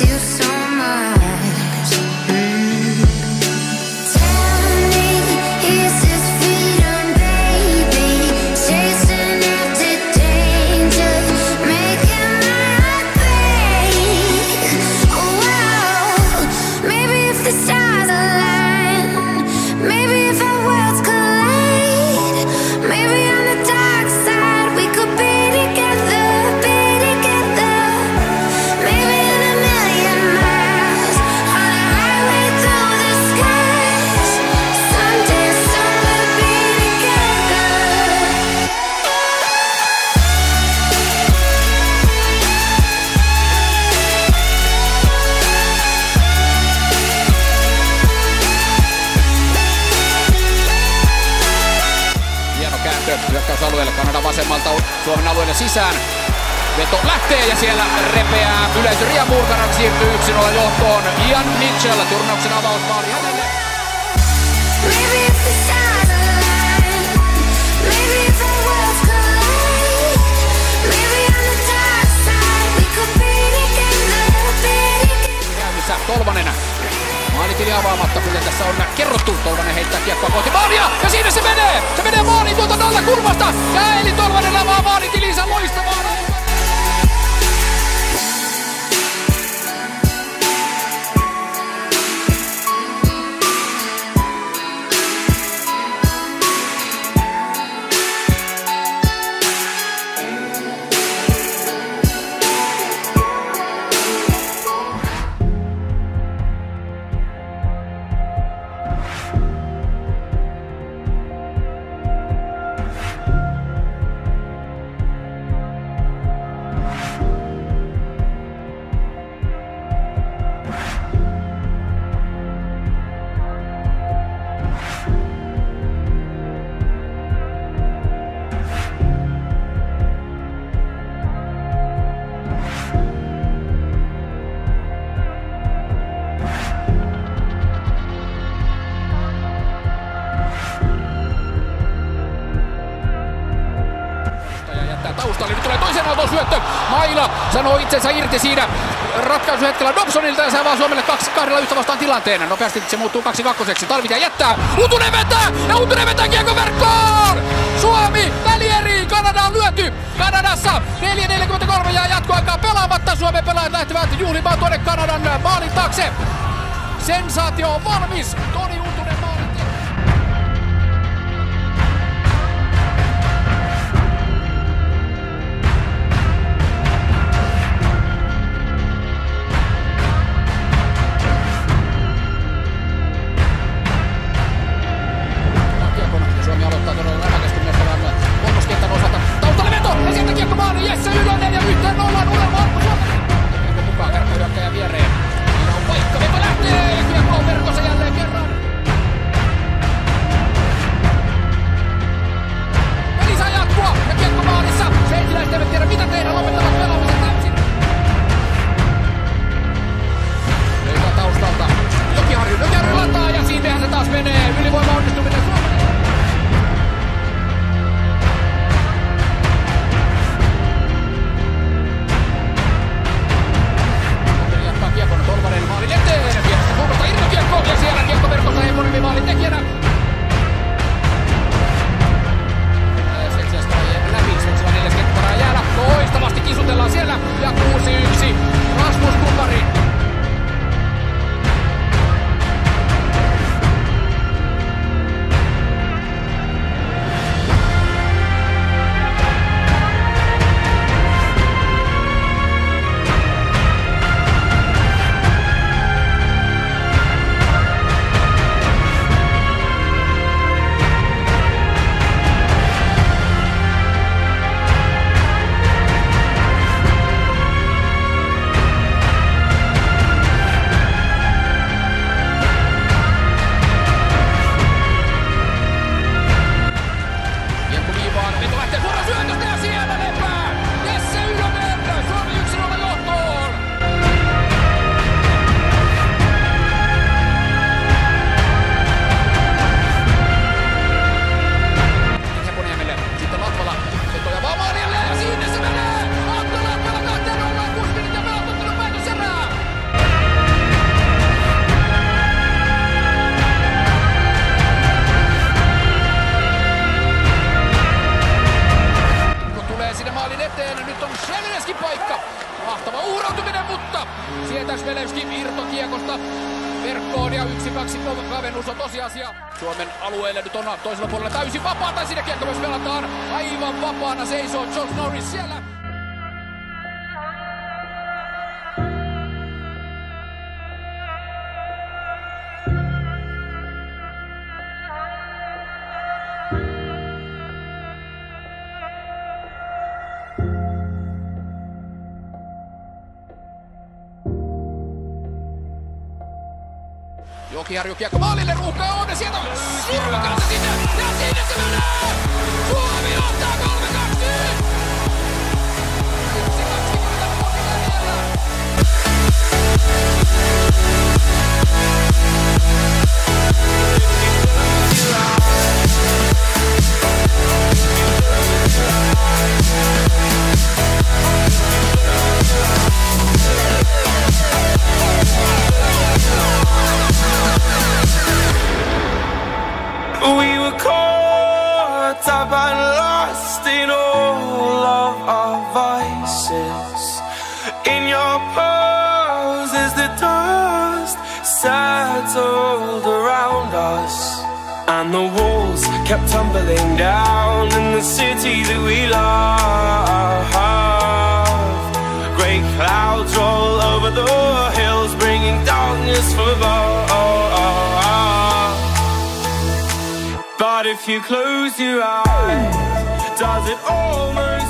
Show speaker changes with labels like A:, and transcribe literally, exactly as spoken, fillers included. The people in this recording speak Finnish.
A: you so much. Mm. Tell me, is this freedom, baby? Chasing after danger, making my heart break. Oh, wow. Maybe if the stars align, maybe if our worlds collide, maybe on the dark side we could be together, be together. Maybe in a million miles on a highway through the skies, someday, somewhere be together.
B: Hieno kääntö hyökkäysalueelle Kanadan vasemmalta Suomen alueelle sisään. Veto lähtee ja siellä repeää yleisö riemuun. Kanada siirtyy yksi nolla johtoon. Ian Mitchell turnauksen avausmaali hänelle.
A: Maybe if the stars align, maybe if our worlds collide, maybe on the dark side we could be together, be together.
B: Käynnissä Tolvanen. Maalitili avaamatta, kuten tässä on kerrottu. Tolvanen heittää kiekkoa kohti maalia ja siinä se menee! Se menee maaliin tuolta nolla kulmasta ja Eli Tolvanen avaa maalitilinsä loistavaa. Taustalle nyt tulee toisen auton syöttö. Maila sanoo itsensä irti siinä ratkaisuhetkellä Dobsonilta ja se avaa Suomelle kaksi, kahdella yhtä vastaan tilanteena. Nopeasti se muuttuu kaksi kakkoseksi. Talvitie jättää. Utunen vetää ja Utunen vetää kiekko verkkoon. Suomi välieriin. Kanada on lyöty. Kanadassa neljä neljäkymmentäkolme ja jatkoaikaa pelaamatta. Suomen pelaajat lähtevät juhlimaan tuonne Kanadan maalin taakse. Sensaatio on valmis. Toni Utunen maalin. Suomi aloittaa todella räväkästi myös tämän kolmoskentän osalta. Taustalle veto! Ja sieltä kiekko maaliin. Jesse Ylönen ja yhteen nollaan Urelma Arpo Suomen. Kiekko mukaan kärkkähyökkäjä viereen. Siinä on paikka. Veto lähtee ja kiekko on verkossa jälleen kerran. Lewandowski irtokiekosta verkkoon ja yksi kaksi kavennus on tosiasia. Suomen alueelle nyt on toisella puolella täysin vapaata, siinä kiekko myös pelataan. Aivan vapaana seisoo Josh Norris siellä. Jokiharju kiekko maalille, ruuhkaa on ja sieltä survakansa sinne ja sinne se menee! Suomi ottaa kolme kaksi! Yksi kaksikymmentä minuuttia vielä!
C: We were caught up and lost in all of our vices. In your poses the dust settled around us, and the walls kept tumbling down in the city that we love. Great clouds roll over the hills, bringing darkness from above. But if you close your eyes, does it almost